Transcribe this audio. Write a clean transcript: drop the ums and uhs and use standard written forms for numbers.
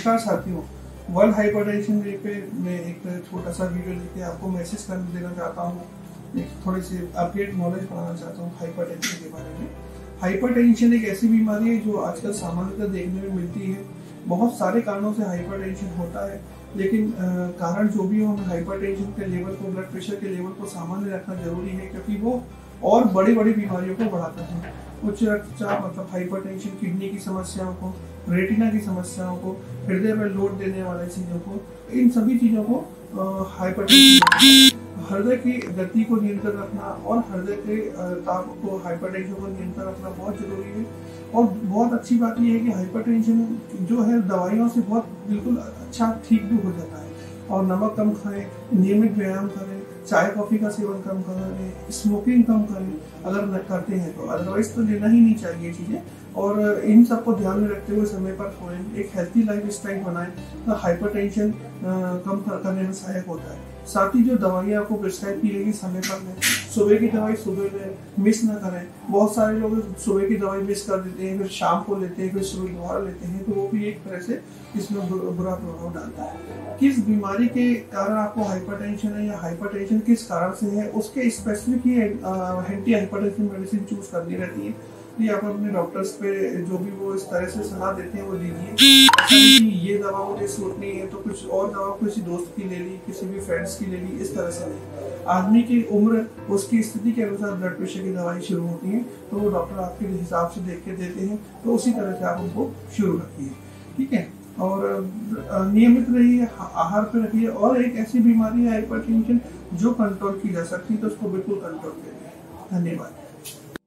नमस्कार साथियों, world hypertension day पे मैं एक छोटा सा वीडियो लेके आपको मैसेज कर देना चाहता हूँ। एक थोड़ी सी अपडेट नॉलेज बनाना चाहता हूँ हाइपरटेंशन के बारे में। हाइपरटेंशन एक ऐसी बीमारी है जो आजकल सामान्यतः देखने में मिलती है। बहुत सारे कारणों से हाइपरटेंशन होता है, लेकिन कारण जो भी हो, हमें हाइपरटेंशन के लेवल को, ब्लड प्रेशर के लेवल को सामान्य रखना जरूरी है, क्योंकि वो और बड़ी बड़ी बीमारियों को बढ़ाता है। उच्च रक्तचाप मतलब हाइपरटेंशन किडनी की समस्याओं को, रेटिना की समस्याओं को, हृदय पर लोड देने वाली चीजों को, इन सभी चीजों को हाइपरटेंशन, हृदय की गति को नियंत्रण रखना और हृदय के ताप को, हाइपरटेंशन को नियंत्रण रखना बहुत जरूरी है। और बहुत अच्छी बात यह है कि हाइपरटेंशन जो है दवाइयों से बहुत बिल्कुल अच्छा ठीक भी हो जाता है। और नमक कम खाएं, नियमित व्यायाम करें, चाय कॉफी का सेवन कम करें, स्मोकिंग कम करें अगर न करते हैं तो, अदरवाइज तो लेना ही नहीं चाहिए चीजें। और इन सबको ध्यान में रखते हुए समय पर सोएं, एक हेल्थी लाइफ स्टाइल बनाएं तो हाइपरटेंशन कम करने में सहायक होता है। साथ ही जो दवाइयाँ आपको प्रिस्क्राइब की जाएगी समय पर लें, सुबह की दवाई सुबह में मिस ना करें। बहुत सारे लोग सुबह की दवाई मिस कर देते हैं, फिर शाम को लेते हैं, फिर सुबह दोबारा लेते हैं, तो वो भी एक तरह से इसमें बुरा प्रभाव डालता है। किस बीमारी के कारण आपको हाइपरटेंशन है या हाइपरटेंशन किस कारण से है, उसके स्पेसिफिक ही एंटी हाइपरटेंशन मेडिसिन चूज करनी रहती है। ये आप अपने डॉक्टर्स पे जो भी वो इस तरह से सलाह देते हैं वो लीजिए। ये दवा मुझे सूट नहीं है तो कुछ और दवा किसी दोस्त की ले ली, किसी भी फ्रेंड्स की ले ली, इस तरह से नहीं। आदमी की उम्र, उसकी स्थिति के अनुसार ब्लड प्रेशर की दवाई शुरू होती है, तो वो डॉक्टर आपके हिसाब से देख के देते हैं, तो उसी तरह से आप उनको शुरू रखिए, ठीक है। और नियमित रहिए, आहार पे रखिए। और एक ऐसी बीमारी है हाइपरटेंशन जो कंट्रोल की जा सकती है, तो उसको बिल्कुल कंट्रोल करिए। धन्यवाद।